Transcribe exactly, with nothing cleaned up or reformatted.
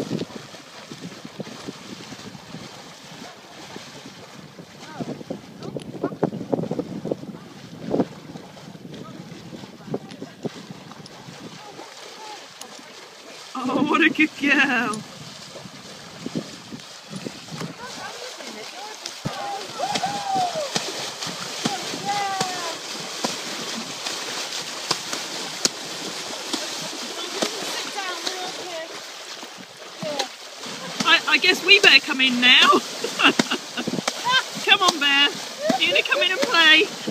Oh, what a good girl. I, I guess we better come in now. Come on, Bear. You gonna come in and play?